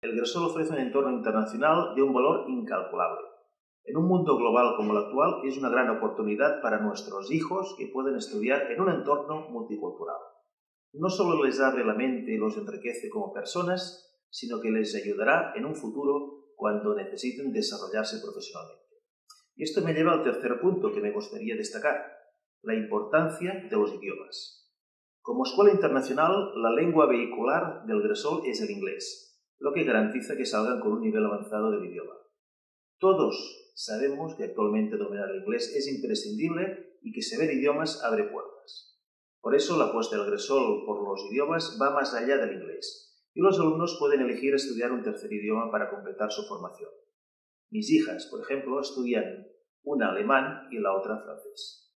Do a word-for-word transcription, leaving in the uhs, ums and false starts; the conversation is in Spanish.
El Gresol ofrece un entorno internacional de un valor incalculable. En un mundo global como el actual, es una gran oportunidad para nuestros hijos que pueden estudiar en un entorno multicultural. No solo les abre la mente y los enriquece como personas, sino que les ayudará en un futuro cuando necesiten desarrollarse profesionalmente. Y esto me lleva al tercer punto que me gustaría destacar, la importancia de los idiomas. Como escuela internacional, la lengua vehicular del Gresol es el inglés, lo que garantiza que salgan con un nivel avanzado del idioma. Todos sabemos que actualmente dominar el inglés es imprescindible y que saber idiomas abre puertas. Por eso la apuesta del Gresol por los idiomas va más allá del inglés y los alumnos pueden elegir estudiar un tercer idioma para completar su formación. Mis hijas, por ejemplo, estudian una alemán y la otra francés.